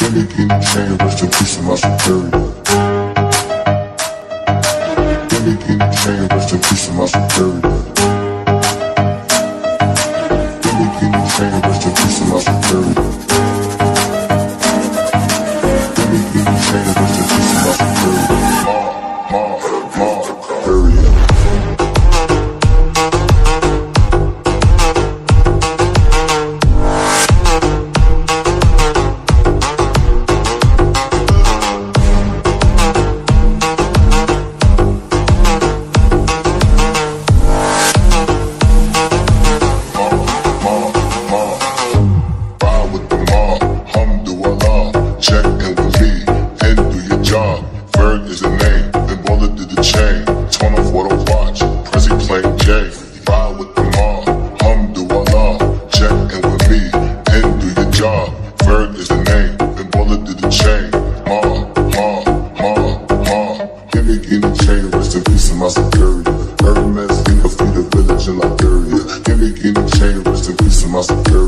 Gimme guinea chain, rest in peace to my superior. Gimme guinea chain, rest in peace to my superior. Gimme guinea chain, rest in peace to my superior. Gimme guinea chain, rest in peace to my superior. Superior. Ferg is the name, then Baller did the chain. Torn off what I watch, Prezi playing J. Ride with the mob, Alhamdulillah. Check in with me, and do your job. Ferg is the name, then Baller did the chain. Gimme guinea chain, rest in peace to my superior. Hermes, in the village in Liberia. Gimme guinea chain, rest in peace to my superior.